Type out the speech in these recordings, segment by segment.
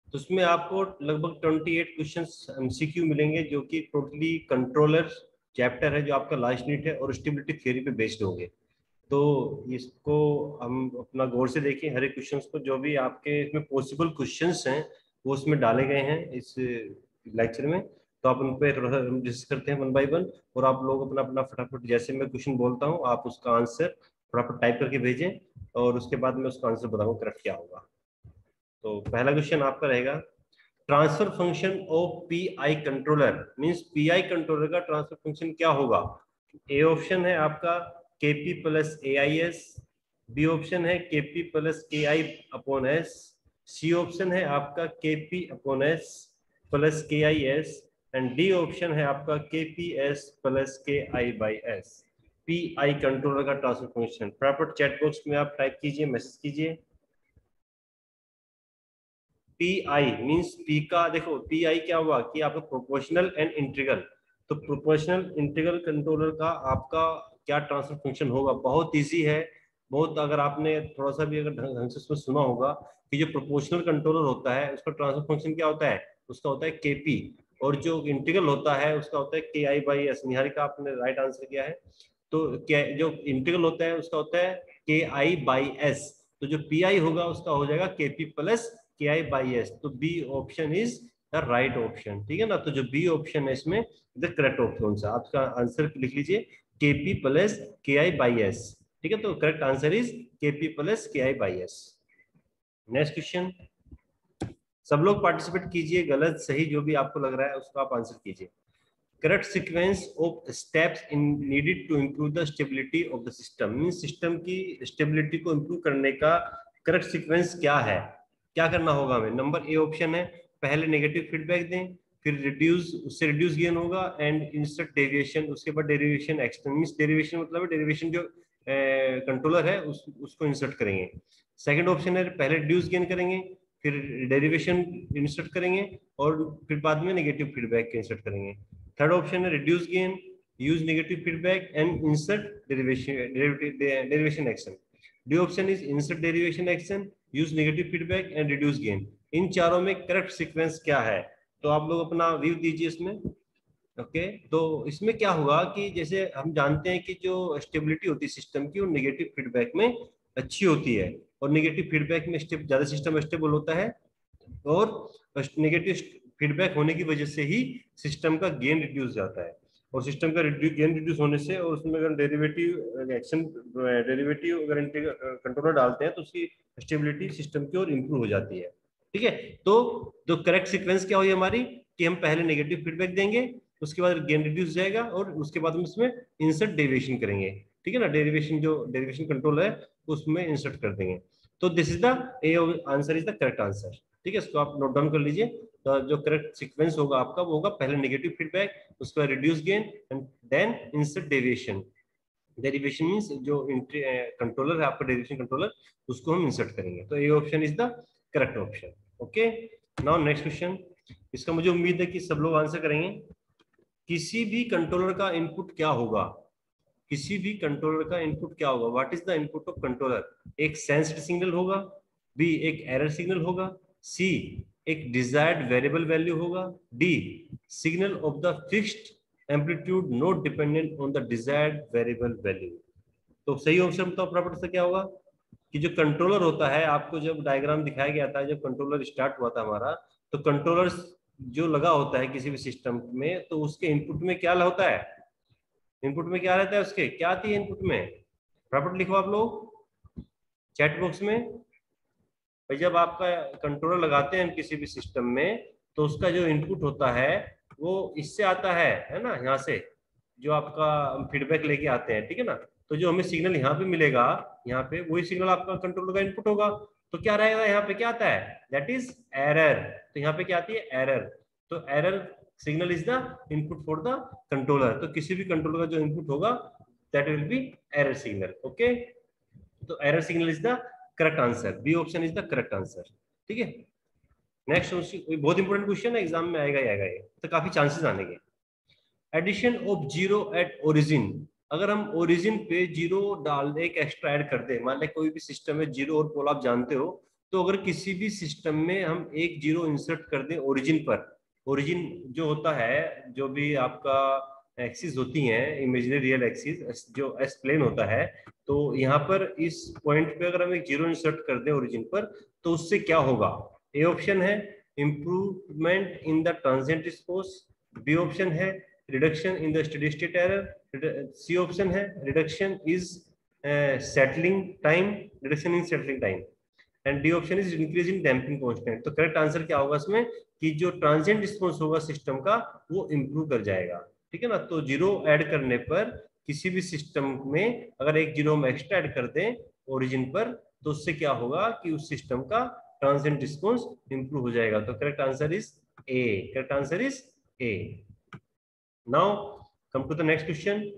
तो उसमें आपको लगभग 28 क्वेश्चंस एमसीक्यू मिलेंगे जो कि टोटली कंट्रोलर चैप्टर है जो आपका लास्ट यूनिट है और स्टेबिलिटी थ्योरी पे बेस्ड होंगे। तो इसको हम अपना गौर से देखें, हर एक क्वेश्चंस को, जो भी आपके इसमें पॉसिबल क्वेश्चंस हैं वो उसमें डाले गए हैं इस लेक्चर में। तो आप उन पर थोड़ा सा डिस्कस करते हैं वन बाय वन, और आप लोग अपना अपना फटाफट जैसे मैं क्वेश्चन बोलता हूँ आप उसका आंसर फटाफट टाइप करके भेजें, और उसके बाद मैं उसका आंसर बताऊंगा करेक्ट क्या होगा। तो पहला क्वेश्चन आपका रहेगा, transfer function of P I controller means P I controller का ट्रांसफर फंक्शन क्या होगा। ए ऑप्शन है आपका K P plus A I S, B option है K P plus K I upon S, C option है आपका K P upon S plus K I S, and D option है आपका K P S plus K I by S. P I controller का transfer function फटाफट chat box में आप type कीजिए, message कीजिए। पी आई मीन्स पी का देखो, पी आई क्या हुआ कि आपका प्रोपोर्शनल एंड इंटीग्रल। तो प्रोपोर्शनल इंटीग्रल कंट्रोलर का आपका क्या ट्रांसफर फंक्शन होगा, बहुत इजी है। बहुत, अगर आपने थोड़ा सा भी अगर ढंग से उसमें सुना होगा कि जो प्रोपोर्शनल कंट्रोलर होता है उसका ट्रांसफर फंक्शन क्या होता है, उसका होता है केपी, और जो इंटीग्रल होता है उसका होता है K I by S. Niharika आपने राइट आंसर किया है। तो क्या जो इंटीग्रल होता है उसका होता है के आई बाई एस। तो जो पी आई होगा उसका हो जाएगा के P plus K I by S. तो B option is the right option, ठीक है ना। तो जो बी ऑप्शन है इसमें द करेक्ट ऑप्शन से आपका आंसर लिख लीजिए के P plus K I by S, ठीक है। तो correct answer is K P plus K I by S. Next question, सब लोग पार्टिसिपेट कीजिए, गलत सही जो भी आपको लग रहा है उसको आप आंसर कीजिए। Correct sequence of steps in needed to improve the stability of the system means system की स्टेबिलिटी को इंप्रूव करने का करेक्ट सीक्वेंस क्या है, क्या करना होगा हमें। नंबर ए ऑप्शन है, पहले नेगेटिव फीडबैक दें, फिर रिड्यूस, उससे रिड्यूस गेन होगा, एंड इंसर्ट डेविएशन, उसके बाद डेरिवेशन एक्सटेंड मींस डेरिवेशन मतलब डेरिवेशन जो कंट्रोलर है उसको इंसर्ट करेंगे। सेकंड ऑप्शन है, पहले रिड्यूस गेन करेंगे, फिर डेरिवेशन इंसर्ट करेंगे, और फिर बाद में नेगेटिव फीडबैक इंसर्ट करेंगे। थर्ड ऑप्शन है reduce gain, use negative feedback and insert derivation action. D option is insert derivation action, use negative feedback and reduce gain. इन चारों में करेक्ट सीक्वेंस क्या है, तो आप लोग अपना व्यू दीजिए इसमें। ओके तो इसमें क्या होगा कि जैसे हम जानते हैं कि जो स्टेबिलिटी होती है सिस्टम की वो नेगेटिव फीडबैक में अच्छी होती है, और नेगेटिव फीडबैक में ज्यादा सिस्टम स्टेबल होता है, और नेगेटिव फीडबैक होने की वजह से ही सिस्टम का गेन रिड्यूस जाता है, और सिस्टम का गेन रिड्यूस होने से, और उसमें अगर डेरिवेटिव एक्शन डेरिवेटिव अगर कंट्रोलर डालते हैं तो उसकी स्टेबिलिटी सिस्टम की ओर इंप्रूव हो जाती है, ठीक है। तो जो करेक्ट सीक्वेंस क्या हुई हमारी कि हम पहले नेगेटिव फीडबैक देंगे, उसके बाद गेन रिड्यूस जाएगा, और उसके बाद हम इसमें इंसर्ट डेरिवेशन करेंगे, ठीक है ना। डेरिवेशन जो डेरिवेशन कंट्रोल है उसमें इंसर्ट कर देंगे। तो this is the A answer is the correct answer, ठीक है। इसको आप नोट डाउन कर लीजिए। तो जो करेक्ट सीक्वेंस होगा आपका वो होगा पहले नेगेटिव फीडबैक, उसके बाद reduce gain, and then insert deviation. Derivation means जो कंट्रोलर है आपका डेरिवेशन कंट्रोलर, उसको हम इंसर्ट करेंगे। तो A option is the correct option. Okay now next question, इसका मुझे उम्मीद है कि सब लोग आंसर करेंगे। किसी भी कंट्रोलर का इनपुट क्या होगा, किसी भी कंट्रोलर का इनपुट क्या होगा, what is the input of controller. एक सेंस्ड सिग्नल होगा, बी एक एरर सिग्नल होगा, सी एक डिजायर्ड वेरिएबल वैल्यू होगा, D signal of the fixed amplitude not dependent on the desired variable value. तो सही ऑप्शन तो प्रॉपर्टी से क्या होगा कि जो कंट्रोलर होता है, आपको जब डायग्राम दिखाया गया था जब कंट्रोलर स्टार्ट हुआ था हमारा, तो कंट्रोलर जो लगा होता है किसी भी सिस्टम में, तो उसके इनपुट में क्या होता है, इनपुट में क्या रहता है, उसके क्या आती है इनपुट में, प्रॉपर्टी लिखो आप लोग चैट बॉक्स में। भाई जब आपका कंट्रोलर लगाते हैं किसी भी सिस्टम में, तो उसका जो इनपुट होता है वो इससे आता है ना, यहाँ से जो आपका फीडबैक लेके आते हैं, ठीक है ना। तो जो हमें सिग्नल यहाँ पे मिलेगा, यहाँ पे वही सिग्नल आपका कंट्रोलर का इनपुट होगा। तो क्या रहेगा, यहाँ पे क्या आता है, दैट इज एरर। तो यहाँ पे क्या आती है, एरर। तो error signal is the input for the controller. तो किसी भी कंट्रोलर का जो इनपुट होगा that will be error signal. Okay तो error signal is the correct answer, B option is the correct answer, ठीक है। नेक्स्ट बहुत इंपॉर्टेंट क्वेश्चन है, एग्जाम में आएगा ही आएगा ये, तो काफी चांसेस आने के। Addition of zero at origin, अगर हम ओरिजिन पे जीरो डाल दे, एक एक्स्ट्रा ऐड कर दे, मान लें कोई भी सिस्टम में जीरो और पोल आप जानते हो, तो अगर किसी भी सिस्टम में हम एक जीरो इंसर्ट कर दें ओरिजिन पर, ओरिजिन जो होता है, जो भी आपका एक्सिस होती हैं इमेजिनरी रियल एक्सिस जो एस प्लेन होता है, तो यहाँ पर इस पॉइंट पे अगर हम एक जीरो इंसर्ट कर दें ओरिजिन पर, तो उससे क्या होगा? ए ऑप्शन है improvement in the transient response, B option है reduction in the steady state error, C option है reduction is settling time, reduction in settling time, and D option is increase in damping constant. तो correct answer क्या होगा इसमें कि जो transient response होगा system का वो इंप्रूव कर जाएगा, ठीक है ना। तो जीरो ऐड करने पर किसी भी सिस्टम में अगर एक जीरो हम एक्स्ट्रा ऐड कर दें ओरिजिन पर, तो उससे क्या होगा कि उस सिस्टम का ट्रांजिएंट रिस्पांस इंप्रूव हो जाएगा। तो correct answer is A, correct answer is A. Now come to the next question.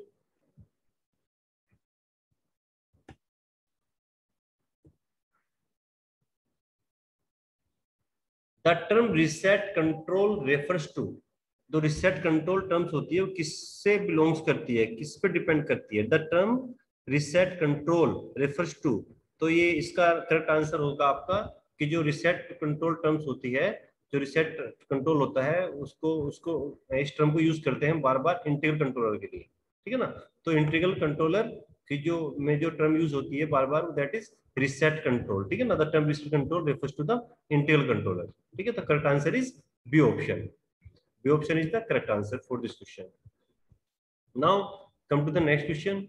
The term reset control refers to, जो रिसेट कंट्रोल टर्म्स होती है वो किससे बिलोंग्स करती है, किस पे डिपेंड करती है? The term reset control refers to, तो ये इसका करेक्ट आंसर होगा आपका कि जो रिसेट कंट्रोल टर्म्स होती है, जो रिसेट कंट्रोल होता है उसको उसको इस टर्म को यूज करते हैं बार बार इंटीग्रल कंट्रोलर के लिए, ठीक है ना। तो इंटीग्रल कंट्रोलर की जो टर्म यूज होती है बार बार, दैट इज रिसेट कंट्रोल, ठीक है ना। The term reset control refers to the integral controller, ठीक है। तो correct answer is B option, B option is the correct answer for this question. Now come to the next question.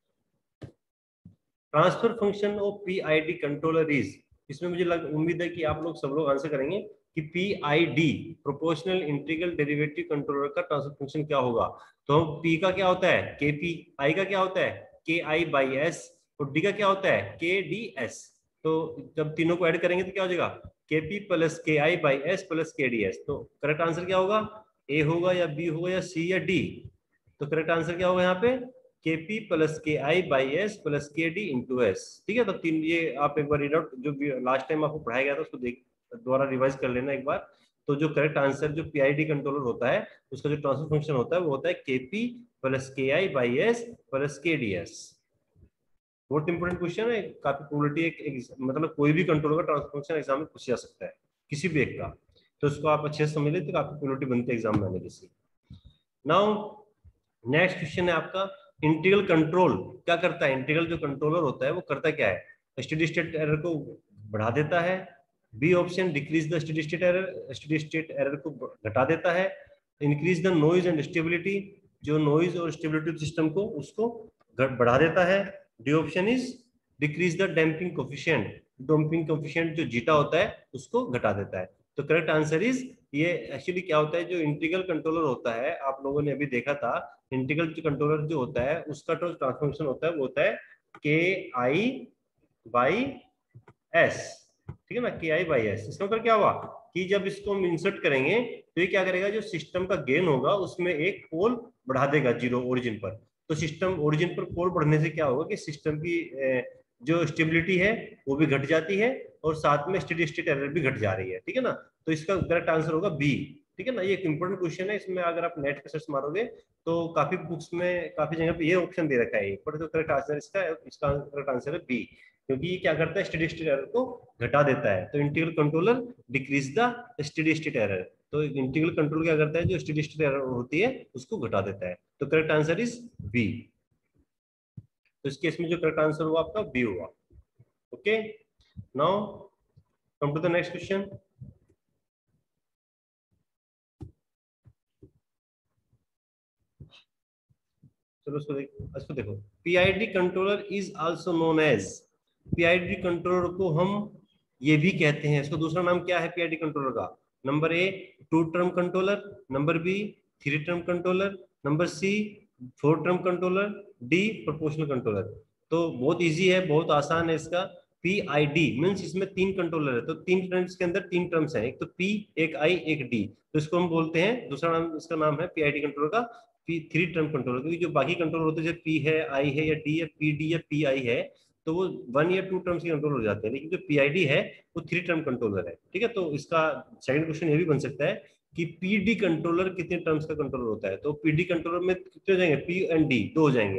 Transfer function of PID controller is, इसमें मुझे उम्मीद है कि आप लोग सब लोग आंसर करेंगे कि PID proportional integral derivative controller का ट्रांसफर फंक्शन क्या होगा। तो पी का क्या होता है केपी, आई का क्या होता है के आई बाई एस, और डी का क्या होता है के डी एस। तो जब तीनों को ऐड करेंगे तो क्या हो जाएगा KP plus K I by S plus K D S. तो करेक्ट आंसर क्या होगा, ए होगा या बी होगा या सी या डी? तो करेक्ट आंसर क्या होगा यहाँ पे KP plus K I by S plus K D into S, ठीक है। तो तीन ये आप एक बार रीड आउट, जो लास्ट टाइम आपको पढ़ाया गया था उसको देख दोबारा रिवाइज कर लेना एक बार। तो जो करेक्ट आंसर जो पीआईडी कंट्रोलर होता है उसका जो ट्रांसफर फंक्शन होता है वो होता है KP plus K I by S plus K D S. बहुत इंपॉर्टेंट क्वेश्चन है, काफी प्रोबेबिलिटी मतलब कोई भी कंट्रोलर का ट्रांसफर फंक्शन एग्जाम में पूछ जा सकता है किसी भी एक का, तो उसको आप अच्छे से समझ ले तो काफी प्रोबेबिलिटी बनती है एग्जाम में आने की। नाउ नेक्स्ट क्वेश्चन है आपका इंटीग्रल कंट्रोल क्या करता है। इंटीग्रल जो कंट्रोलर होता है वो करता क्या है, स्टेडी स्टेट एरर को बढ़ा देता है, B option decrease the steady state error, steady state error को घटा देता है, increase the noise and stability, जो नॉइज और स्टेबिलिटी सिस्टम को उसको बढ़ा देता है, D option is decrease the damping coefficient, damping coefficient जो जीटा होता है उसको घटा देता है। तो करेक्ट आंसर इज ये एक्चुअली क्या होता है जो इंटीग्रल कंट्रोलर होता है आप लोगों ने अभी देखा था, इंटीग्रल कंट्रोलर जो होता है उसका जो ट्रांसफॉर्मेशन होता है वो होता है के आई बाई एस, ठीक है ना, के आई बाई एस। इसका मतलब क्या हुआ कि जब इसको हम इंसर्ट करेंगे तो ये क्या करेगा जो सिस्टम का गेन होगा उसमें एक पोल बढ़ा देगा जीरो ओरिजिन पर। तो सिस्टम ओरिजिन पर पोल बढ़ने से क्या होगा कि सिस्टम की जो स्टेबिलिटी है वो भी घट जाती है और साथ में स्टेडी स्टेट एरर भी घट जा रही है, ठीक है ना। तो इसका करेक्ट आंसर होगा बी, ठीक है ना। ये एक इंपॉर्टेंट क्वेश्चन है, इसमें अगर आप नेट पे सर्च मारोगे तो काफी बुक्स में काफी जगह पे ये ऑप्शन दे रखा है, पर जो करेक्ट आंसर इसका करेक्ट आंसर है बी, क्योंकि ये क्या करता है स्टेडी स्टेट एरर को घटा देता है। तो integral controller decrease the steady state error, तो इंटीग्रल कंट्रोल क्या करता है जो स्टेडी स्टेट एरर होती है उसको घटा देता है। तो करेक्ट आंसर इज बी, तो इस केस में जो करेक्ट आंसर हुआ आपका बी हुआ। Okay, now come to the next question. चलो इसको देखो, PID controller is also known as, PID controller को हम ये भी कहते हैं, इसका दूसरा नाम क्या है पीआईडी कंट्रोलर का? Number A two term controller, number B three term controller, number C four term controller, D proportional controller. तो बहुत इजी है, बहुत आसान है इसका। पी आई डी मीन्स इसमें तीन कंट्रोलर है, तो तीन टर्म्स के अंदर तीन टर्म्स है, एक तो पी एक आई एक डी, तो इसको हम बोलते हैं, दूसरा नाम इसका नाम है पीआईडी कंट्रोलर का पी थ्री टर्म कंट्रोलर, क्योंकि जो बाकी कंट्रोलर होते हैं जैसे पी है आई है या डी या पी डी या पी आई है तो वो वन या टू टर्म्स के कंट्रोल हो जाते हैं, लेकिन जो पीआईडी है वो थ्री टर्म कंट्रोलर है, ठीक है। तो इसका सेकंड क्वेश्चन ये भी बन सकता है कि पीडी कंट्रोलर कितने टर्म्स का कंट्रोलर होता है, तो पीडी कंट्रोलर में कितने हो जाएंगे पी एंड डी दो हो जाएंगे,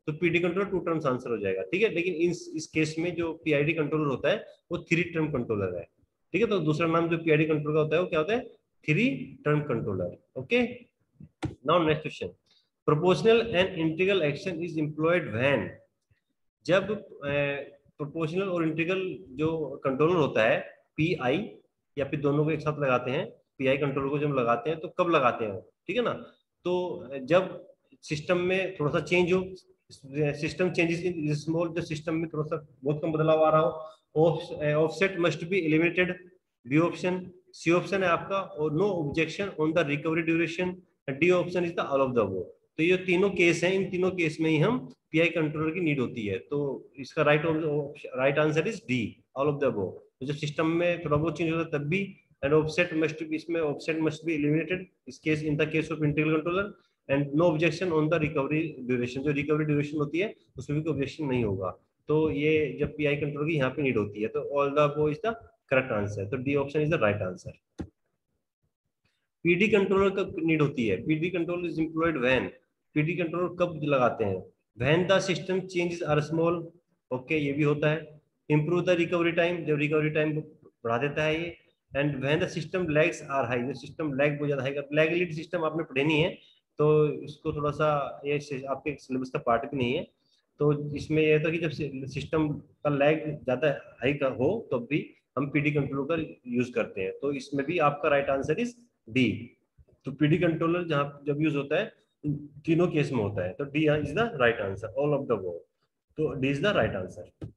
तो पीडी कंट्रोलर 2 टर्म्स आंसर हो जाएगा, ठीक है। लेकिन इस केस में जो पीआईडी कंट्रोलर होता है वो 3 टर्म कंट्रोलर है, ठीक है। तो दूसरा नाम जो पीआईडी कंट्रोलर का होता है वो क्या होता है, 3 term controller. Okay, now next question, proportional and integral action is employed when, जब प्रोपोर्शनल और इंटीग्रल जो कंट्रोलर होता है पी आई, या फिर दोनों को एक साथ लगाते हैं, पी आई कंट्रोलर को जब लगाते हैं तो कब लगाते हैं, ठीक है ना। तो जब सिस्टम में थोड़ा सा चेंज हो, सिस्टम चेंजेस इन स्मॉल, जो सिस्टम में थोड़ा सा बहुत कम बदलाव आ रहा हो, offset must be eliminated, B option. C option है आपका, और no objection on the recovery duration, D option is the all of the above. तो ये तीनों केस हैं, इन तीनों केस में ही हम पीआई कंट्रोलर की नीड होती है। तो इसका right answer is D, all of the above. तो जब सिस्टम में थोड़ा बहुत चेंज होता है तब भी, एंड ऑफसेट मस्ट बी, इसमें ऑफसेट मस्ट बी एलिमिनेटेड इस case, in the case of integral controller, and no objection on the recovery duration, जो रिकवरी ड्यूरेशन होती है उसमें भी कोई ऑब्जेक्शन नहीं होगा। तो ये जब पीआई कंट्रोलर की यहाँ पे नीड होती है, तो all the above is the correct answer. तो D option is the right answer. PD controller कब नीड होती है, PD controller is employed when, PD controller कब लगाते हैं, when the system changes are small, okay ये भी होता है। इंप्रूव द रिकवरी टाइम, जब रिकवरी टाइम बढ़ा देता है ये। And when the system lags are high, जो सिस्टम लैग बहुत ज्यादा है, लैग लीड सिस्टम आपने पढ़े नहीं है, तो इसको थोड़ा सा, ये आपके सिलेबस का पार्ट भी नहीं है। तो इसमें यह था कि जब सिस्टम का लैग ज्यादा हाई का हो तो भी हम पीडी कंट्रोलर का यूज करते हैं। तो इसमें भी आपका राइट आंसर इज डी। तो पीडी कंट्रोलर जहां जब यूज होता है तीनों केस में होता है, तो D is the right answer, all of the वो। तो D is the right answer.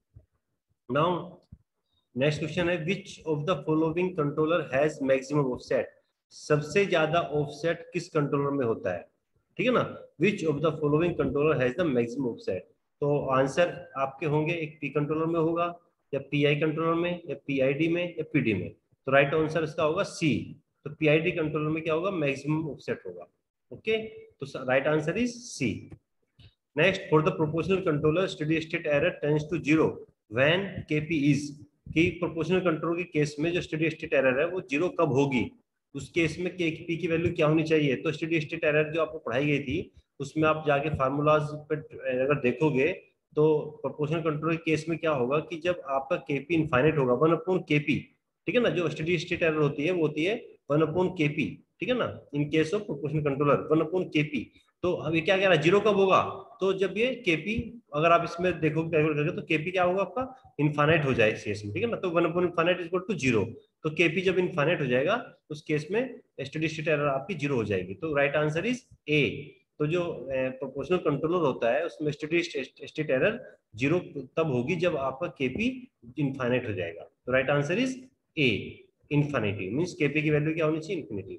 Now next question है, which of the following controller has maximum offset, सबसे ज्यादा ऑफसेट किस कंट्रोलर में होता है, ठीक है ना। Which of the following controller has the maximum offset, तो आंसर आपके होंगे, एक पी कंट्रोलर में होगा, या पीआई कंट्रोलर में, या पीआईडी में, या पीडी में। तो राइट आंसर इसका होगा सी। तो पीआईडी कंट्रोलर में क्या होगा, मैक्सिमम ऑफसेट होगा। ओके, तो right answer is C. Next, for the proportional controller steady state error tends to zero when KP is, कि प्रोपोर्शनल कंट्रोल के केस में जो स्टेडी स्टेट एरर है वो जीरो कब होगी, उस केस में केपी की वैल्यू क्या होनी चाहिए। तो स्टेडी स्टेट एरर जो आपको पढ़ाई गई थी उसमें आप जाके फार्मूलाज पे अगर देखोगे, तो प्रोपोर्शनल कंट्रोल के केस में क्या होगा कि जब आपका केपी इनफाइनाइट होगा, 1/केपी, ठीक है ना। जो स्टेडी स्टेट एरर होती है वो होती है 1/केपी, ठीक है ना। In case of proportional controller one by KP. तो अब ये क्या कह रहा है, जीरो कब होगा, तो जब ये केपी, अगर आप इसमें देखोगे कैलकुलेट करके, तो केपी क्या होगा आपका, इनफाइनाइट हो जाए इस केस में, ठीक है ना। तो one by infinite is equal to zero. तो केपी जब इनफाइनाइट हो जाएगा उस केस में स्टेडी स्टेट एरर आपकी जीरो हो जाएगी। तो राइट आंसर इज ए। तो जो प्रोपोर्शनल कंट्रोलर होता है उसमें स्टेडी स्टेट एरर जीरो तब होगी जब आपका केपी इनफाइनाइट हो जाएगा। तो right answer is A, infinity means KP की वैल्यू क्या होनी चाहिए, infinity.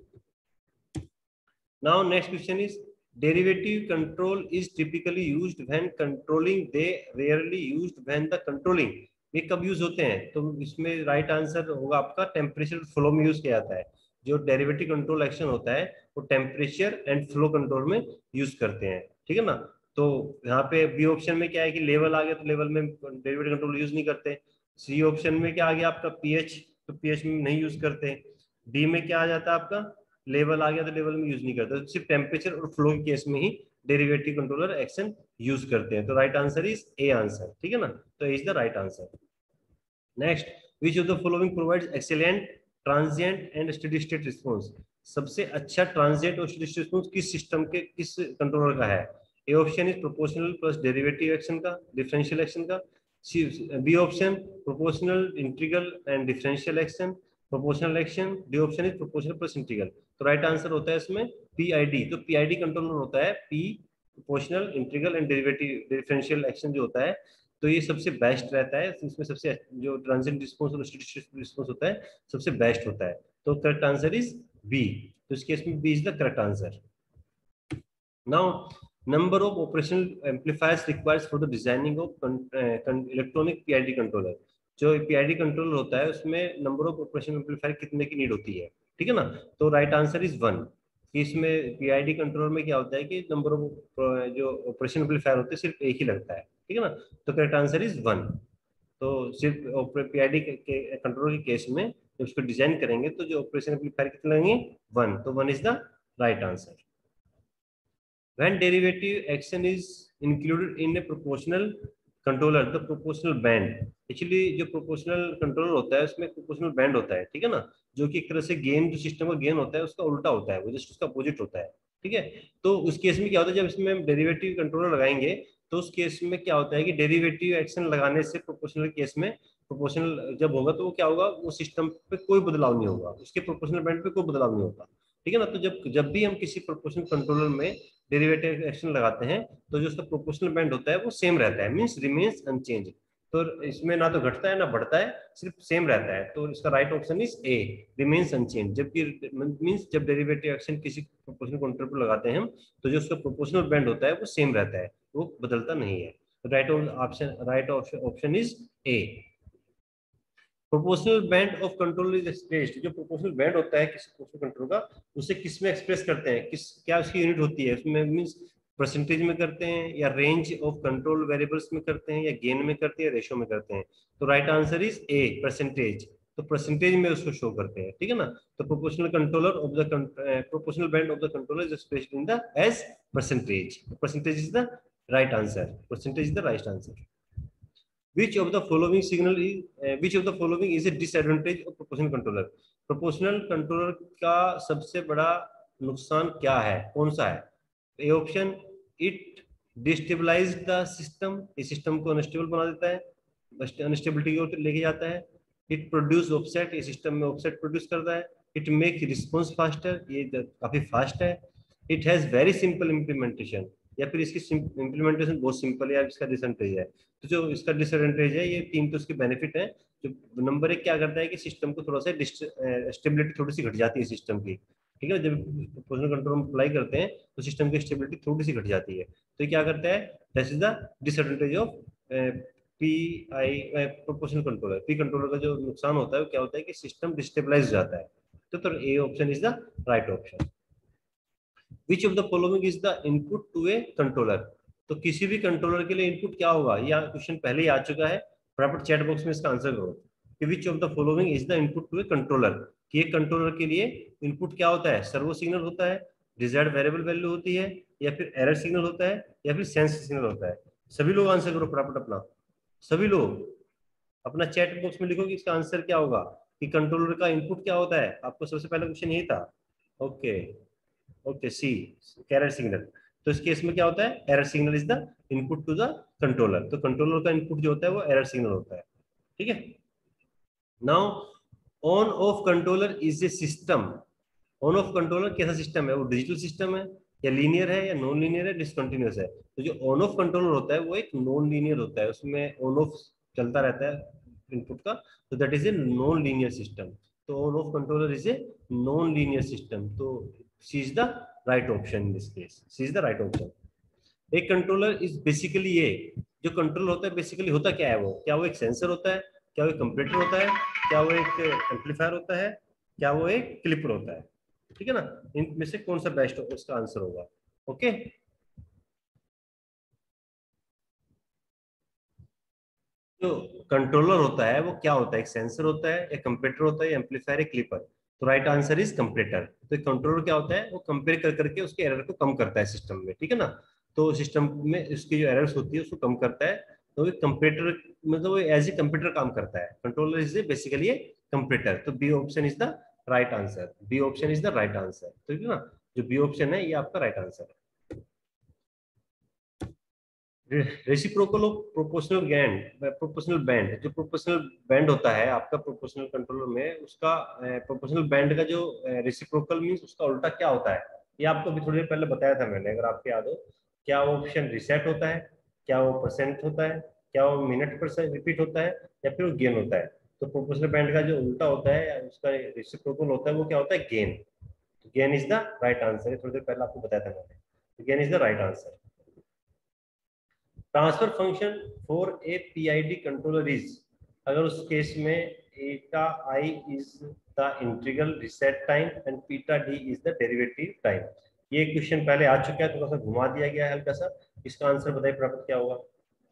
Now next question is, derivative control is typically used when controlling, they rarely used when the controlling। ये कब यूज होते हैं, तो इसमें राइट आंसर होगा आपका टेम्परेचर फ्लो में यूज किया जाता है। जो डेरिवेटिव कंट्रोल एक्शन होता है वो टेम्परेचर एंड फ्लो कंट्रोल में यूज करते हैं, ठीक है ना। तो यहाँ पे बी ऑप्शन में क्या है कि लेवल आ गया, तो लेवल में डेरिवेटिव कंट्रोल यूज नहीं करते। सी ऑप्शन में क्या आ गया आपका, पीएच, तो पीएच में नहीं यूज करते। डी में क्या आ जाता है आपका, लेवल आ गया, तो लेवल में यूज नहीं करते, तो सिर्फ टेम्परेचर और फ्लो के केस में ही डेरिवेटिव कंट्रोलर एक्शन यूज करते हैं। तो right answer is A answer, ठीक है ना। तो is the right answer. Next, which of the following provides excellent transient and steady state response, सबसे अच्छा ट्रांजिएंट और स्टेडी स्टेट रिस्पांस किस सिस्टम के, किस कंट्रोलर का है। A option is proportional plus derivative action का, डिफरेंशियल एक्शन का। B option proportional integral and differential action, proportional action. D option is proportional plus integral. तो राइट आंसर होता है इसमें पीआईडी। तो पीआईडी कंट्रोलर होता है P, proportional integral and derivative differential action जो होता है, तो ये सबसे बेस्ट रहता है इसमें। सबसे जो ट्रांजिएंट रिस्पांस और स्टेडी स्टेट रिस्पांस होता है सबसे बेस्ट होता है। तो करेक्ट आंसर इज बी। तो इस केस में B is the correct answer. Now, number of operational amplifiers requires for the designing of electronic PID controller. जो पीआईडी कंट्रोलर होता है उसमें नंबर ऑफ ऑपरेशनल एम्पलीफायर कितने की नीड होती है, ठीक है ना। तो राइट आंसर इज 1। इसमें पीआईडी कंट्रोलर में क्या होता है कि नंबर ऑफ जो ऑपरेशन एम्पलीफायर होते हैं सिर्फ एक ही लगता है, ठीक है ना। तो करेक्ट आंसर इज 1। तो सिर्फ पीआईडी के कंट्रोलर के केस में जब उसको डिजाइन करेंगे तो जो ऑपरेशन एम्पलीफायर कितने लगेंगे, 1। तो 1 is the right answer. When derivative action is included in a proportional controller, the proportional band, actually जो प्रोपोर्शनल कंट्रोलर होता है उसमें प्रोपोर्शनल बैंड होता है, ठीक है ना, जो कि एक तरह से गेन, जो सिस्टम का गेन होता है उसका उल्टा होता है, वो जस्ट उसका अपोजिट होता है, ठीक है। तो उस केस में क्या होता है, जब इसमें हम डेरिवेटिव कंट्रोलर लगाएंगे तो उस केस में क्या होता है कि डेरिवेटिव एक्शन लगाने से प्रोपोर्शनल केस में, प्रोपोर्शनल जब होगा तो वो क्या होगा, वो सिस्टम पे कोई बदलाव नहीं होगा, उसके प्रोपोर्शनल बैंड पे कोई बदलाव नहीं होगा, ठीक है ना। तो जब जब भी हम किसी प्रोपोर्शनल कंट्रोलर में डेरिवेटिव एक्शन लगाते हैं तो जो उसका प्रोपोर्शनल बैंड होता है वो सेम रहता है, मींस रिमेन्स अनचेंज। तो इसमें ना तो घटता है ना बढ़ता है, सिर्फ सेम रहता है, तो इसका right option is A, remains unchange. जबकि मींस जब डेरिवेटिव एक्शन किसी प्रोपोर्शनल कंट्रोलर पर लगाते हैं हम, तो जो उसका प्रोपोर्शनल बैंड होता है वो सेम रहता है, वो बदलता नहीं है। Right option is A. Proportional band of control is expressed, जो प्रोपोर्शनल बैंड होता है किसी प्रोपोर्शनल कंट्रोल का, उसे किस में एक्सप्रेस करते हैं, किस, क्या उसकी यूनिट होती है उसमें, मींस परसेंटेज में करते हैं, या रेंज ऑफ कंट्रोल वेरिएबल्स में करते हैं, या गेन में करते हैं, या रेशियो में करते हैं। तो right answer is A, percentage. तो परसेंटेज में उसको शो करते हैं, ठीक है ना। तो proportional controller of the proportional band of the controller is expressed in the as percentage. Percentage is the right answer, percentage is the right answer. Which of the following signal is which of the following is a disadvantage of proportional controller? Proportional controller का सबसे बड़ा नुकसान क्या है, कौन सा है? A option, it destabilize the system, इस सिस्टम को अनस्टेबल बना देता है, अनस्टेबिलिटी की ओर लेके जाता है। इट प्रोड्यूस ऑफसेट, ये सिस्टम में ऑफसेट प्रोड्यूस करता है। इट मेक रिस्पॉन्स फास्टर, ये काफी फास्ट है। It has very simple implementation, या फिर इसकी इम्प्लीमेंटेशन बहुत सिंपल है, या इसका डिसएडवांटेज है। तो जो इसका डिसएडवांटेज है, ये तीन तो उसके बेनिफिट है। जो नंबर एक क्या करता है कि सिस्टम को थोड़ा सा स्टेबिलिटी थोड़ी सी घट जाती है सिस्टम की, ठीक है। जब प्रोपोर्शनल कंट्रोल हम अप्लाई करते हैं तो सिस्टम की स्टेबिलिटी थोड़ी सी घट जाती है, तो क्या करता है, that is the disadvantage of P I proportional controller. P controller का जो नुकसान होता है वो क्या होता है कि सिस्टम डिस्टेबलाइज हो जाता है। तो A option is the right option. Which of the following is the input to a controller? तो किसी भी कंट्रोलर के लिए इनपुट क्या होगा, यह क्वेश्चन पहले ही आ चुका है, फटाफट चैट बॉक्स में इसका आंसर करो कि which of the following is the input to a controller. कि एक कंट्रोलर के लिए इनपुट क्या होता है, सर्वो सिग्नल होता है, डिजायर्ड वेरिएबल वैल्यू होती है, या फिर एरर सिग्नल होता है, या फिर सेंस सिग्नल होता है। सभी लोग आंसर करो फटाफट अपना, सभी लोग अपना चैट बॉक्स में लिखो कि इसका आंसर क्या होगा, कि कंट्रोलर का इनपुट क्या होता है। आपको सबसे पहला क्वेश्चन यही था। Okay, okay C, error signal. तो इस केस में क्या होता है, error signal is the input to the controller. तो कंट्रोलर का इनपुट जो होता है वो एरर सिग्नल होता है, ठीक है। Now on off controller is a system. On off controller कैसा सिस्टम है, वो डिजिटल सिस्टम है, या लीनियर है, या नॉन लीनियर है, डिसकंटिन्यूअस है। तो जो ऑन ऑफ कंट्रोलर होता है वो एक नॉन लीनियर होता है, उसमें ऑन ऑफ चलता रहता है इनपुट का, तो that is a non linear system. तो on off controller is a non linear system. तो C is the right option in this case, C is the right option. एक कंट्रोलर इज बेसिकली ये, जो control होता है basically होता क्या है, वो क्या वो एक सेंसर होता है, क्या वो एक कंप्यूटर होता है, क्या वो एक एम्पलीफायर होता है, क्या वो एक क्लिपर होता है, ठीक है ना। इनमें से कौन सा बेस्ट उसका आंसर होगा? ओके, जो कंट्रोलर होता है वो क्या होता है, एक सेंसर होता है, या कंप्यूटर होता है, या एम्पलीफायर, या क्लिपर। तो राइट आंसर इज कंप्यूटर। तो कंट्रोलर क्या होता है, वो कंपेयर कर करके उसके एरर को कम करता है सिस्टम में, ठीक है ना। तो सिस्टम में उसकी जो एरर्स होती है उसको कम करता है। तो कंप्यूटर मतलब वो एज ए कंप्यूटर काम करता है, controller is basically a computer. तो B option is the right answer, B option is the right answer, ठीक है ना। जो बी ऑप्शन है ये आपका राइट आंसर है। Reciprocal of proportional band, proportional band, जो प्रोपोर्शनल बैंड होता है आपका प्रोपोर्शनल कंट्रोलर में, उसका प्रोपोर्शनल बैंड का जो रेसिप्रोकल मींस उसका उल्टा क्या होता है, ये आपको अभी थोड़ी देर पहले बताया था मैंने, अगर आपको याद हो। क्या वो ऑप्शन रिसेट होता है, क्या वो परसेंट होता है, क्या वो मिनट पर रिपीट होता है, या फिर वो गेन होता है। तो प्रोपोर्शनल बैंड का जो उल्टा होता है, उसका रेसिप्रोकल होता है, वो क्या होता है, gain. Gain is the right answer, थोड़ी देर पहले आपको बताया था मैंने, gain is the right answer. Transfer function for a PID controller is, अगर उस केस में eta I is the integral reset time and पीटा D is the derivative time. ये क्वेश्चन पहले आ चुका है, थोड़ा सा घुमा दिया गया है हल्का सा। इसका आंसर बताइए प्राप्त क्या होगा?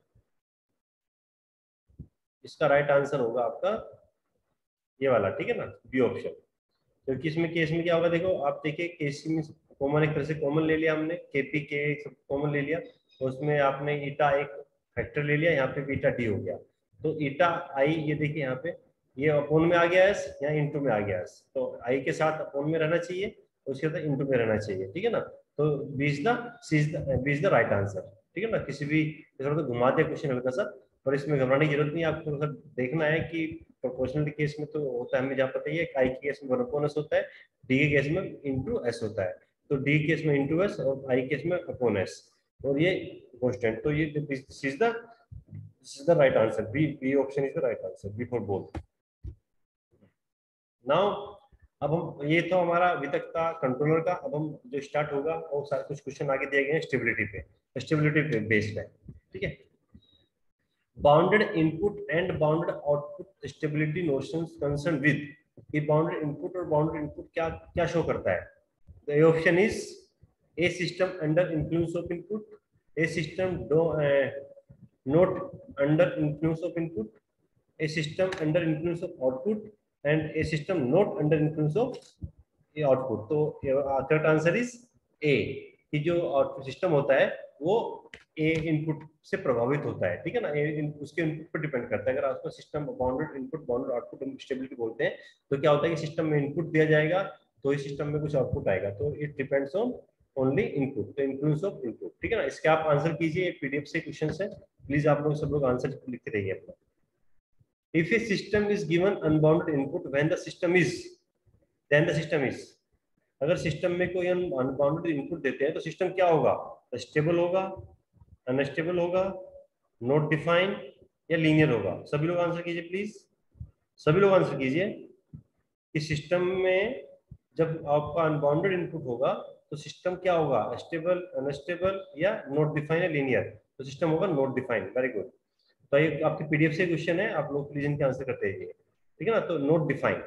इसका राइट आंसर होगा आपका ये वाला, ठीक है ना, बी ऑप्शन। क्योंकि इसमें केस में क्या होगा, देखो आप देखिए केस में कॉमन एक तरह से कॉमन ले लिया हमने, केपी के सब कॉमन ले लिया, उसमें आपने ईटा एक फैक्टर ले लिया, यहाँ पे बीटा डी हो गया। तो ईटा आई, ये देखिए यहाँ पे ये अपोन में आ गया एस, यहाँ इंटू में आ गया एस, तो आई के साथ अपोन में रहना चाहिए, उसके साथ इंटू में रहना चाहिए, ठीक है ना। तो B is the right answer, ठीक है ना। किसी भी थोड़ा सा घुमा दिया क्वेश्चन हल्का सा, पर इसमें घबराने की जरूरत नहीं है, आपको थोड़ा सा देखना है कि प्रोपोर्शनल केस में तो होता है, हमें जहाँ पता ही है आई के केस में 1/s होता है, डी के केस में इंटू एस होता है, तो डी केस में इंटू एस और आई केस में अपॉन एस, और ये कांस्टेंट, तो ये this is the right answer, B option is the right answer, B for both. Now अब हम, ये तो हमारा अभी तक था कंट्रोलर का, अब हम जो स्टार्ट होगा वो सारे कुछ क्वेश्चन आगे दिए गए हैं स्टेबिलिटी पे बेस्ड है, ठीक है। Bounded input and bounded output stability notions concern with, ये बाउंडेड इनपुट और बाउंडेड इनपुट क्या क्या शो करता है। The option is a system under influence of input, a system not under influence of input, a system under influence of output and a system not under influence of output। तो correct answer is A, कि जो system होता है वो ए input से प्रभावित होता है, ठीक है ना, उसके इनपुट पर डिपेंड करता है। अगर आपका system bounded input bounded output हम स्टेबिलिटी बोलते हैं, तो क्या होता है कि सिस्टम में इनपुट दिया जाएगा तो इस सिस्टम में कुछ आउटपुट आएगा, तो it depends on only input, तो इन्फ्लुएंस ऑफ इनपुट, ठीक है ना। इसके आप आंसर कीजिए, पीडीएफ से क्वेश्चन है, प्लीज आप लोग सब लोग आंसर लिखते रहिए अपना। If a system is given unbounded input when the system is, then the system is, अगर सिस्टम में कोई अनबाउंडेड इनपुट देते हैं तो सिस्टम क्या होगा, स्टेबल होगा, अनस्टेबल होगा, नॉट डिफाइन या लीनियर होगा। सभी लोग आंसर कीजिए प्लीज, सभी लोग आंसर कीजिए कि सिस्टम में जब आपका अनबाउंडेड इनपुट होगा तो सिस्टम क्या होगा, स्टेबल, अनस्टेबल या नॉट डिफाइन या लीनियर, तो सिस्टम होगा नॉट डिफाइन। Very good. तो ये आपकी पीडीएफ से क्वेश्चन है, आप लोग प्लीज इनके आंसर करते रहिए, ठीक है ना। तो not define,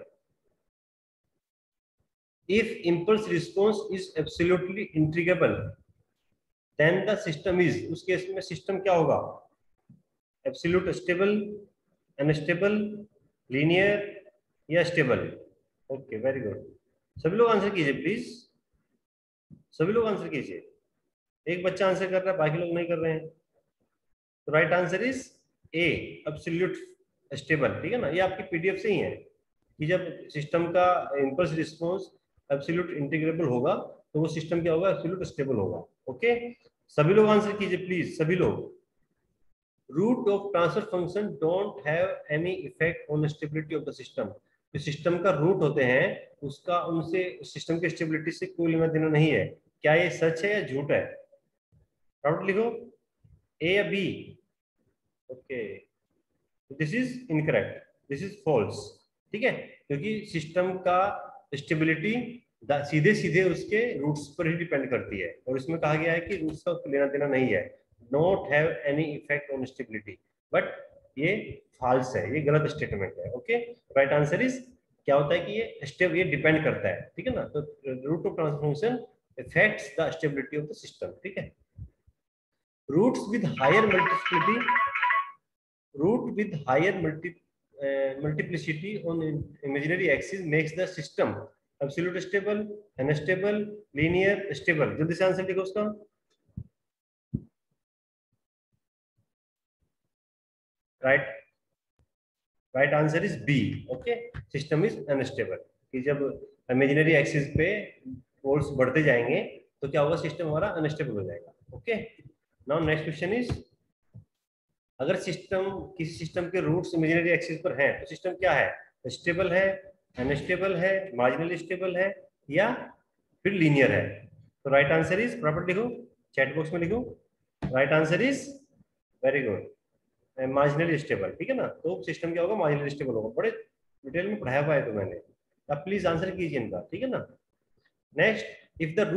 if impulse response is absolutely integrable then the system is, उस केस में सिस्टम क्या होगा, एब्सोल्यूट स्टेबल, अनस्टेबल, लीनियर या स्टेबल। ओके वेरी गुड, सभी लोग आंसर कीजिए प्लीज, सभी लोग आंसर कीजिए। एक बच्चा आंसर कर रहा है, बाकी लोग नहीं कर रहे हैं, तो right answer is A, absolute stable, ठीक है ना। ये आपकी पीडीएफ से ही है कि जब सिस्टम का इम्पल्स रिस्पॉन्स एब्सोल्यूट इंटीग्रेबल होगा तो वो सिस्टम क्या होगा, एब्सोल्यूट स्टेबल होगा। ओके, सभी लोग आंसर कीजिए प्लीज, सभी लोग। Root of transfer function don't have any effect on stability of the system, जो सिस्टम का रूट होते हैं उसका उनसे सिस्टम की स्टेबिलिटी से कोई लेना देना नहीं है। क्या ये सच है या झूठ है, डाउट लिखो, ए या B. Okay, this is incorrect, this is false, ठीक है, क्योंकि सिस्टम का स्टेबिलिटी सीधे सीधे उसके रूट्स पर ही डिपेंड करती है, और इसमें कहा गया है कि रूट्स का लेना देना नहीं है, not have any effect on stability, but ये फॉल्स है, ये गलत स्टेटमेंट है। ओके, राइट आंसर इज, क्या होता है कि ये डिपेंड करता है, ठीक है ना। तो root of transfer function effects the stability of the system, ठीक है। Roots with higher multiplicity, root with higher multiplicity on imaginary axis makes the system absolute stable, unstable, linear, stable। जल्दी से आंसर लिखो उसका। Right answer is B. Okay, system is unstable, कि जब imaginary axis पे force बढ़ते जाएंगे तो क्या होगा, सिस्टम हमारा अनस्टेबल हो जाएगा। Okay, now next question is, अगर सिस्टम, किसी सिस्टम के रूट्स इमेजिनरी एक्सिस पर हैं तो सिस्टम क्या है, स्टेबल है, अनस्टेबल है, मार्जिनली स्टेबल है या फिर लीनियर है। तो राइट आंसर इज, प्रॉपर लिखो, चैट बॉक्स में लिखो, right answer is very good, marginally stable, ठीक है ना। तो सिस्टम क्या होगा, मार्जिनली स्टेबल होगा, बड़े डिटेल में पढ़ाया हुआ है तो मैंने, अब प्लीज आंसर कीजिए इनका, ठीक है ना। Next, if the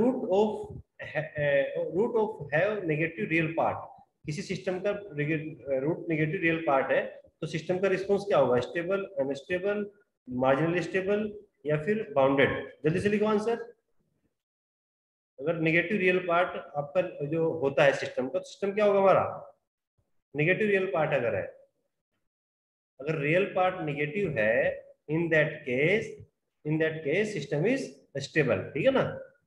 root of have negative real part, किसी सिस्टम का रूट नेगेटिव रियल पार्ट है तो सिस्टम का रिस्पॉन्स क्या होगा, स्टेबल, अनस्टेबल, मार्जिनली स्टेबल या फिर बाउंडेड। जल्दी से लिखो आंसर। अगर नेगेटिव रियल पार्ट आपका जो होता है सिस्टम का, सिस्टम क्या होगा हमारा, नेगेटिव रियल पार्ट अगर है, अगर रियल पार्ट नेगेटिव है, in that case system is stable, ठीक है ना।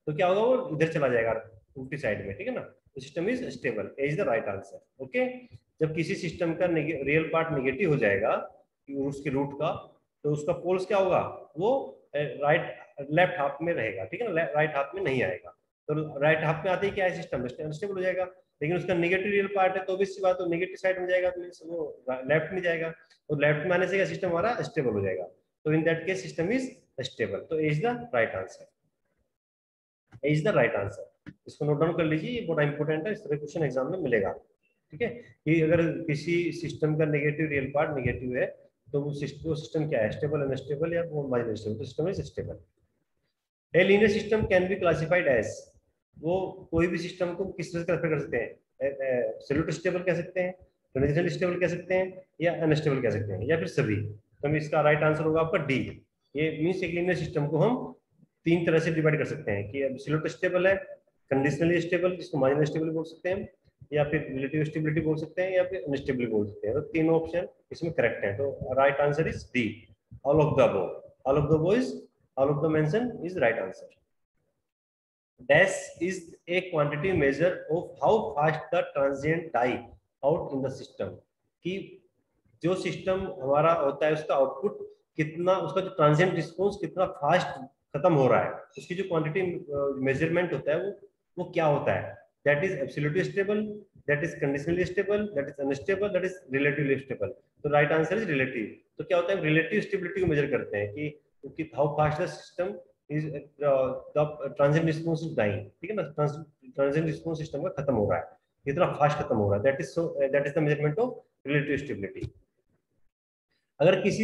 तो क्या होगा, वो इधर चला जाएगा उल्टी साइड में, ठीक है ना। तो system is stable, A is the right answer. Okay, जब किसी सिस्टम का रियल पार्ट नेगेटिव हो जाएगा उसके रूट का, तो उसका पोल्स क्या होगा, वो राइट लेफ्ट हाफ में रहेगा, ठीक है ना, राइट हाफ में नहीं आएगा। तो राइट हाफ में आते ही क्या है, सिस्टम अनस्टेबल हो जाएगा। लेकिन उसका नेगेटिव रियल पार्ट है तो भी सी बात, तो नेगेटिव साइड में जाएगा, तो वो लेफ्ट में जाएगा, तो लेफ्ट में आने से क्या सिस्टम हमारा स्टेबल हो जाएगा। तो in that case system is stable. तो is the right answer, is the right answer. इसको नोट डाउन कर लीजिए, ये बहुत इंपॉर्टेंट है, इस तरह क्वेश्चन एग्जाम में मिलेगा। ठीक है, कि अगर किसी सिस्टम का नेगेटिव रियल पार्ट नेगेटिव है तो वो सिस्टम क्या है, स्टेबल, अनस्टेबल या वो माइनस स्टेबल, तो system is stable. A linear system can be classified as, वो कोई भी सिस्टम को किस तरह से क्लासिफाई कर सकते हैं, एब्सोल्यूट स्टेबल कह सकते हैं, कंडीशनल स्टेबल कह सकते हैं, या अनस्टेबल कह सकते हैं, या फिर सभी। तो इसका राइट आंसर होगा आपका डी। ये मींस एक लीनियर सिस्टम को हम तीन तरह से डिवाइड कर सकते हैं, कि एब्सोल्यूट स्टेबल है, कंडीशनली स्टेबल जिसको मार्जिनल स्टेबल बोल सकते हैं, या फिर रिलेटिव स्टेबिलिटी बोल सकते हैं, या फिर अनस्टेबिलिटी बोल सकते हैं। तो तीनों ऑप्शन इसमें करेक्ट है। तो right answer is D, all of the above. All of the above is, all of the mention is right answer. Dash is a quantity measure of how fast the transient die out in the system, कि जो system हमारा होता है उसका output कितना, उसका जो transient response कितना फास्ट खत्म हो रहा है, उसकी जो क्वांटिटी मेजरमेंट होता है वो क्या होता है। That is absolutely stable, that is conditionally stable, that is unstable, that is relatively stable. तो राइट आंसर इज रिलेटिव। तो क्या होता है, रिलेटिव स्टेबिलिटी को मेजर करते हैं कि how fast the system is, the transient response is dying, ठीक है ना, ट्रांजिएंट रिस्पॉन्स सिस्टम का खत्म हो रहा है, कितना फास्ट खत्म हो रहा है, that is the measurement of relative stability. अगर किसी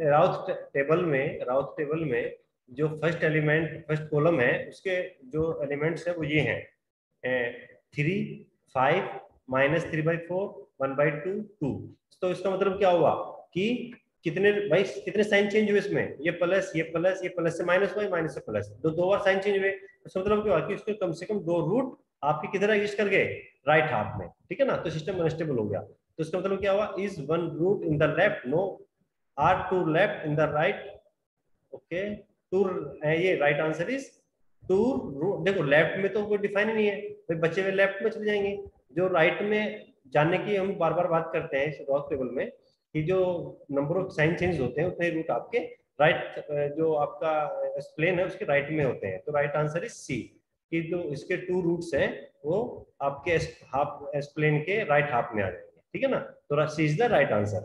राउथ टेबल में जो फर्स्ट एलिमेंट, फर्स्ट कॉलम है, उसके जो एलिमेंट्स है वो ये हैं 3, 5, -3/4, 1/2, 2। तो इसका मतलब क्या हुआ कि कितने भाई, कितने साइन चेंज हुए इसमें, ये प्लस, ये प्लस, ये प्लस से माइनस हुआ, माइनस से प्लस, दो बार साइन चेंज हुए। तो मतलब क्या हुआ कि उसके कम से कम 2 रूट आपके किधर एग्जिस्ट कर गए, राइट हाफ में, ठीक है ना। तो सिस्टम अनस्टेबल हो गया। तो इसका मतलब क्या हुआ, is 1 root in the left, no, or 2 left in the right. Okay, two, ये राइट आंसर इज 2 रूट। देखो लेफ्ट में तो कोई डिफाइन ही नहीं है, भाई बच्चे हुए लेफ्ट में चले जाएंगे। जो राइट में जाने की हम बार बार बात करते हैं इस रॉस टेबल में, कि जो नंबर ऑफ साइन चेंज होते हैं उतने रूट आपके राइट, जो आपका स्प्लेन है उसके राइट में होते हैं। तो राइट आंसर इज सी, कि जो इसके 2 रूट्स हैं वो आपके हाफ स्प्लेन के राइट हाफ में आ जाएंगे, ठीक है ना। तो C is the right answer.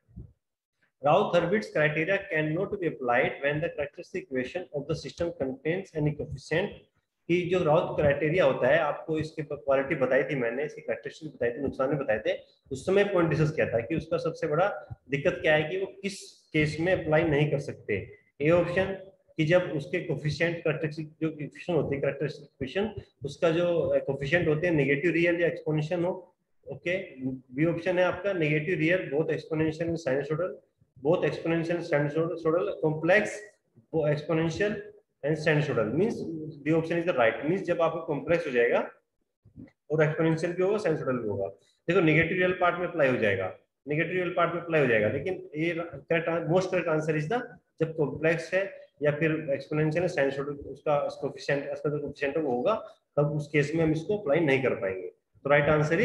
Rao-Hurwitz criteria cannot be applied when the characteristic equation of the system contains any coefficient, कि जो राउथ क्राइटेरिया होता है, आपको इसकी क्वालिटी बताई थी मैंने, इसकी कैरेक्टरिस्टिक बताई थी, नुकसान भी बताए थे, उस समय पॉइंट डिस्कस किया था कि उसका सबसे बड़ा दिक्कत क्या है कि वो किस केस में अप्लाई नहीं कर सकते। ए ऑप्शन, कि जब उसके कोफिशिएंट कैरेक्टरिस्टिक जो इक्वेशन होती है, कैरेक्टरिस्टिक इक्वेशन, उसका जो कोफिशिएंट होते हैं नेगेटिव रियल या एक्सपोनेंशियल हो। ओके, बी ऑप्शन है आपका negative real both exponential and sinusoidal, both exponential and sinusoidal, complex exponential and sinusoidal, means the option is the right, means जब आपको complex हो जाएगा और exponential भी होगा, sinusoidal भी होगा। देखो नेगेटिव रियल पार्ट में अप्लाई हो जाएगा, नेगेटिव रियल पार्ट में अप्लाई हो जाएगा, लेकिन ये correct, most correct answer is the, जब कॉम्प्लेक्स है या फिर एक्सपोनेंशियल है, साइनसोइडल उसका कोएफिशिएंट, इसका जो कोएफिशिएंट है वो होगा, तब उस केस में हम इसको अप्लाई नहीं कर पाएंगे। तो right answer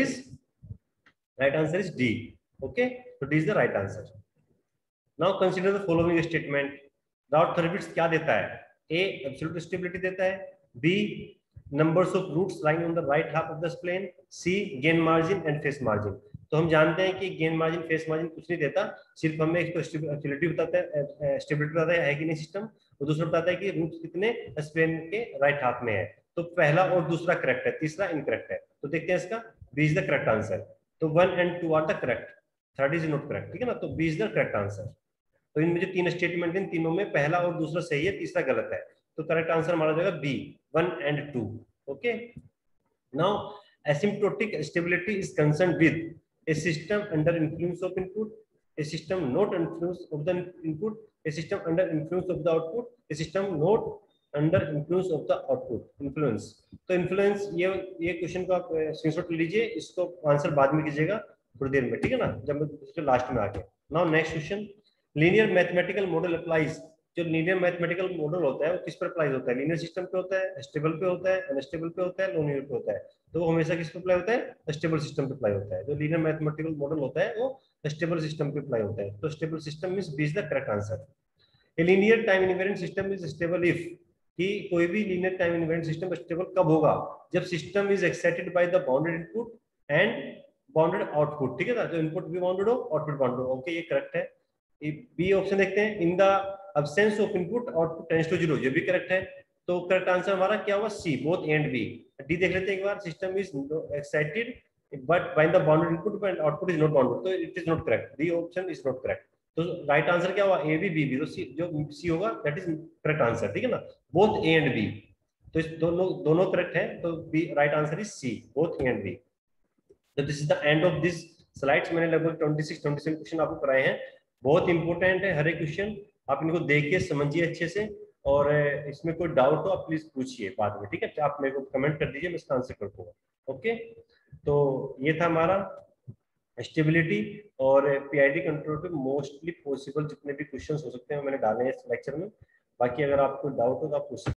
is D. Okay, तो D is the right answer. Now consider the following statement. Raoult-Hurwitz क्या देता है, A absolute stability देता है, B numbers of roots lying on the right half of the spline, C gain margin and face margin। तो हम जानते हैं कि गेन मार्जिन, फेस मार्जिन कुछ नहीं देता, सिर्फ हमें एक तो स्टेबिलिटी बताता है, स्टेबिलिटी बताता है कि नहीं सिस्टम, और दूसरा बताता है कि रूट्स कितने स्प्लेन के राइट हाफ में है। तो पहला और दूसरा करेक्ट है, तीसरा इनकरेक्ट है। तो देखते हैं इसका, B is the correct answer. तो 1 and 2 are the correct, third is not correct, ठीक है ना। तो B is the correct answer. तो इनमें जो 3 स्टेटमेंट हैं, तीनों में पहला और दूसरा सही है, तीसरा गलत है। तो करेक्ट आंसर हमारा जाएगा B, 1 and 2। Okay, now asymptotic stability is concerned with a system under influence of input, a system not influence of the input, a system under influence of the output, a system not under influence of the output। influence, तो influence ये question को आप screenshot ले लीजिए, इसको answer बाद में कीजिएगा थोड़ी देर में, ठीक है ना, जब मैं लास्ट में आके। Now next question, linear mathematical model applies जो लीनियर मैथमेटिकल मॉडल होता है वो किस पर अप्लाई होता है? लीनियर सिस्टम पे होता है, स्टेबल पे होता है, अनस्टेबल पे होता है, नॉन लीनियर पे होता है। तो वो हमेशा किस पे अप्लाई होता है? स्टेबल सिस्टम पे अप्लाई होता है। जो लीनियर मैथमेटिकल मॉडल होता है वो स्टेबल सिस्टम पे अप्लाई होता है। तो stable system means B is the correct answer. A linear time invariant system is stable if, कि कोई भी linear time invariant system stable कब होगा? जब system is excited by the bounded input and bounded output. ठीक है ना, जो इनपुट भी बाउंडेड हो, आउटपुट बाउंडेड हो। ओके, ये करेक्ट है। बी ऑप्शन देखते हैं, in the absence of input output tends to zero, ये भी करेक्ट है। तो करेक्ट आंसर हमारा क्या हुआ? C, both A and B. D देख लेते हैं एक बार, system is excited but by the bounded input and output is not bounded, तो it is not correct, D option is not correct. तो राइट आंसर क्या हुआ? ए बी बी बी, तो सी, जो सी होगा दैट इज करेक्ट आंसर। ठीक है ना, बोथ ए एंड बी, तो इस दोनों दोनों करेक्ट है, तो B right answer is C, both A and B. तो this is the end of this slides. मैंने लगभग 26-27 क्वेश्चन आपको कराए हैं। बहुत इंपॉर्टेंट है हर एक क्वेश्चन, आप इनको देखिए, समझिए अच्छे से, और इसमें कोई डाउट हो आप प्लीज पूछिए बाद में। ठीक है, आप मेरे को कमेंट कर दीजिए, मैं इसका आंसर कर दूंगा। ओके, तो ये था हमारा स्टेबिलिटी और पीआईडी कंट्रोल पे मोस्टली पॉसिबल जितने भी क्वेश्चंस हो सकते हैं मैंने डाले हैं इस लेक्चर में। बाकी अगर आपको डाउट हो तो आप पूछ सकते हैं।